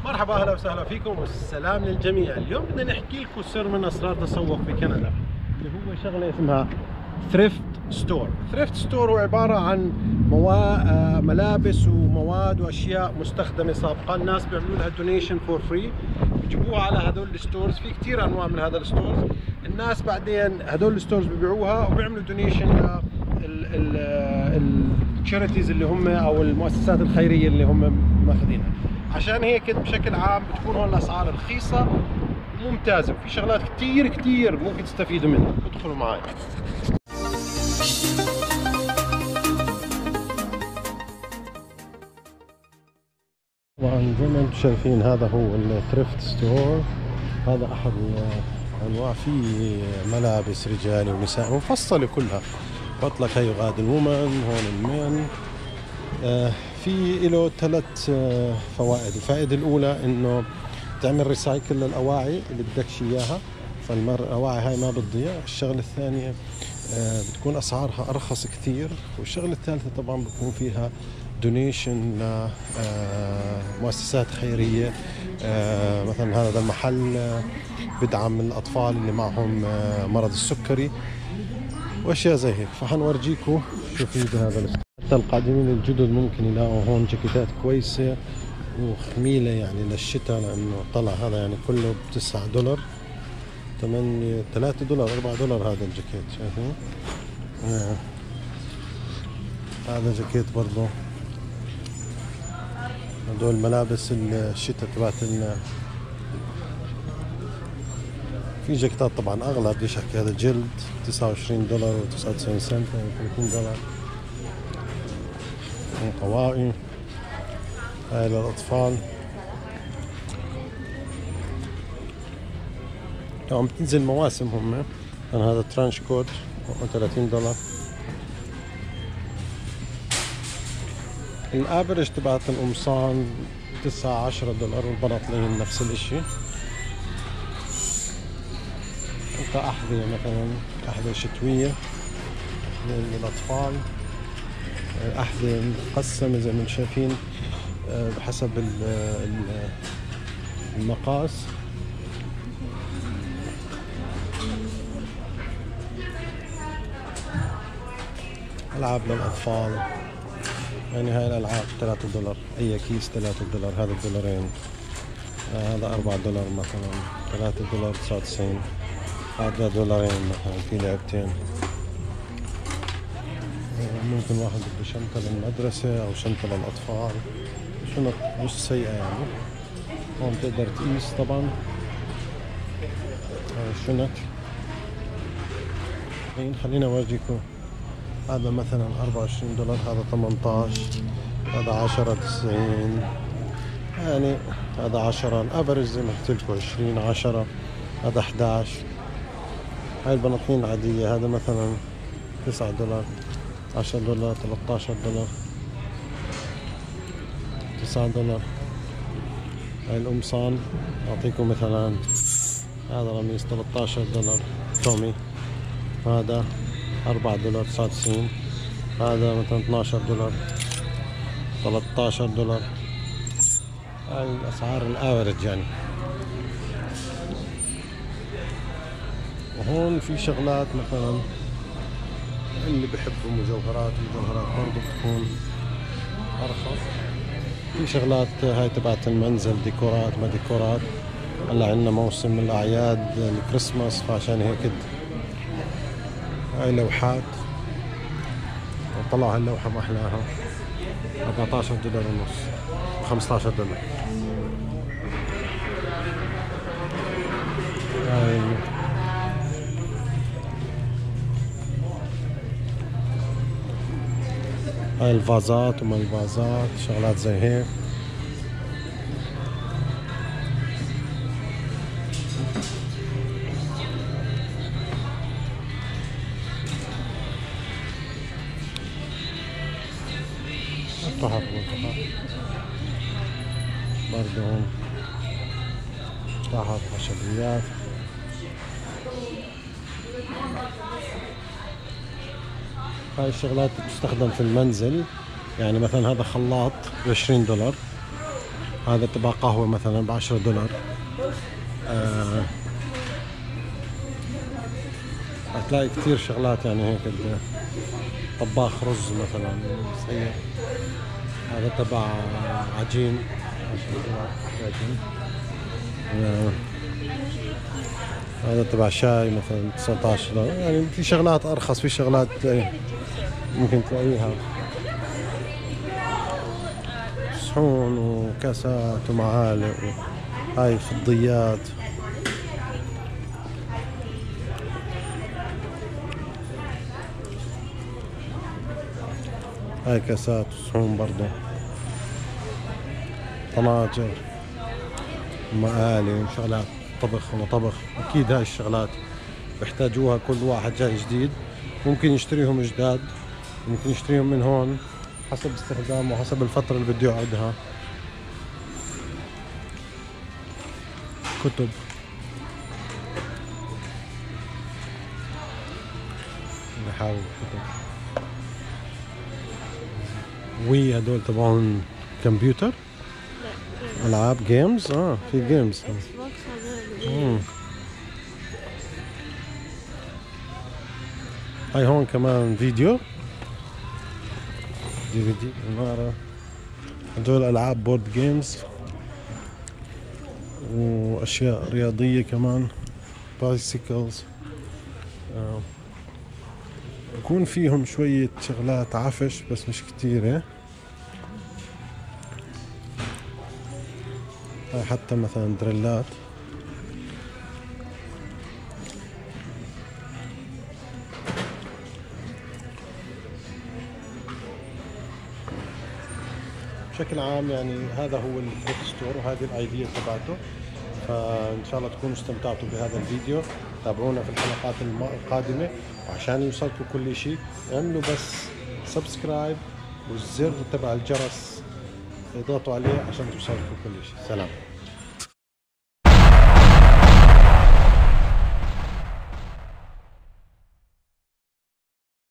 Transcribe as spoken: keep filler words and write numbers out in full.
مرحبا، اهلا وسهلا فيكم والسلام للجميع. اليوم بدنا نحكي لكم سر من اسرار تسوق في كندا، اللي هو شغله اسمها ثريفت ستور. ثريفت ستور هو عباره عن موا... ملابس ومواد واشياء مستخدمه سابقا، الناس بيعملوا لها دونيشن فور فري، بيجيبوها على هذول الستورز. في كثير انواع من هذا الستورز، الناس بعدين هذول الستورز ببيعوها وبيعملوا دونيشن التشاريتيز اللي هم او المؤسسات الخيريه اللي هم ماخذينها. عشان هيك بشكل عام بتكون هون الاسعار رخيصه وممتازه، وفي شغلات كثير كثير ممكن تستفيدوا منها. ادخلوا معي. طبعا زي ما انتم شايفين هذا هو الثريفت ستور. هذا احد انواع، فيه ملابس رجالي ونساء مفصله كلها. بحط لك هي غاد الومن، هون المين. آه في له ثلاث آه فوائد. الفائده الاولى انه تعمل ريسايكل للاواعي اللي بدكش اياها، فالاواعي هاي ما بتضيع. الشغله الثانيه آه بتكون اسعارها ارخص كثير. والشغله الثالثه طبعا بكون فيها دونيشن لمؤسسات خيريه. آه مثلا هذا المحل آه بدعم الاطفال اللي معهم آه مرض السكري واشياء زي هيك. فحنورجيكم شو في بهذا الاسبوع. حتى القادمين الجدد ممكن يلاقوا هون جاكيتات كويسه وخميله يعني للشتاء، لانه طلع هذا يعني كله بتسعة دولار، ثمانية ثلاثة دولار، أربعة دولار هذا الجاكيت. شايفين؟ آه. هذا جاكيت برضه. هدول ملابس الشتاء تبعت. في جاكيتات طبعا اغلى، بديش احكي. هذا جلد تسعة وعشرين دولار وتسعة وتسعين سنت، يعني ثلاثين دولار. طواقي هاي للاطفال. عم بتنزل مواسم هم. أنا هذا ترانش كوت ثلاثين دولار. الافرج تبعت القمصان تسعة عشرة دولار، والبناطيل نفس الاشي. انت احذية مثلا، احذية شتوية للاطفال، احذية مقسمة زي ما انتم شايفين بحسب المقاس. العاب للاطفال، يعني هاي الالعاب ثلاثة دولار، اي كيس ثلاثة دولار. هذا الدولارين، هذا أربعة دولار مثلا، ثلاثة دولار تسعة وتسعين. هذا دولارين مثلا في لعبتين. ممكن واحد بده شنطة للمدرسة أو شنطة للأطفال، شنط مش سيئة يعني. هون بتقدر تقيس طبعا. هاي الشنط. خلينا أورجيكم. هذا مثلا أربعة وعشرين دولار، هذا ثمانية عشر، هذا عشرة تسعين، يعني هذا عشرة. الأفرج زي ما قلت لكم عشرين، عشرة. هذا أحد عشر. هاي البناطيل العادية، هذا مثلا تسعة دولار، عشرة دولار، ثلاثة عشر دولار، تسعة دولار. هاي القمصان أعطيكم مثلا، هذا قميص ثلاثة عشر دولار تومي. هذا أربعة دولار تسعة وتسعين. هذا مثلا اثني عشر دولار، ثلاثة عشر دولار. هاي الأسعار الأفرج يعني. وهون في شغلات مثلا اللي بحبوا مجوهرات، المجوهرات برضه بتكون أرخص. في شغلات هاي تبعت المنزل، ديكورات ما ديكورات. هلا عندنا موسم الأعياد الكريسماس، فعشان هيك هاي لوحات. طلعوا هاللوحة ما أحلاها، أربعة عشر دولار ونص، خمسة عشر دولار. هاي هاي الفازات وما الفازات، شغلات زي هيك. تحف وتحف برضه هون، تحف خشبيات. هاي الشغلات بتستخدم في المنزل، يعني مثلا هذا خلاط ب عشرين دولار، هذا تبع قهوة مثلا بعشرة دولار. آه هتلاقي كتير شغلات يعني هيك، طباخ رز مثلا صغير. هذا تبع عجين عجين. آه هذا تبع شاي مثلا تسعة عشر دولار. يعني في شغلات أرخص، في شغلات ممكن تلاقيها صحون وكاسات ومعالق، هاي فضيات. هاي كاسات وصحون برضو، طناجر، مقالي، شغلات طبخ ومطبخ. أكيد هاي الشغلات بيحتاجوها كل واحد جاي جديد، ممكن يشتريهم جداد، ممكن يشتريهم من هون حسب استخدامه وحسب الفترة اللي بده يقعدها. كتب، بحاول كتب. وي هدول تبعون كمبيوتر، ألعاب جيمز. اه في جيمز. امم هاي هون كمان فيديو دي في دي إمارة. هدول ألعاب بورد جيمز وأشياء رياضية كمان، بايسيكلز. آه. يكون فيهم شوية شغلات عفش بس مش كتيرة. هاي حتى مثلا دريلات. بشكل عام يعني هذا هو الثريفت ستور وهذه الايديا تبعته. فان شاء الله تكونوا استمتعتوا بهذا الفيديو. تابعونا في الحلقات القادمة، وعشان يوصلكم كل شيء اعملوا بس سبسكرايب والزر تبع الجرس اضغطوا عليه عشان توصلكم كل شيء. سلام.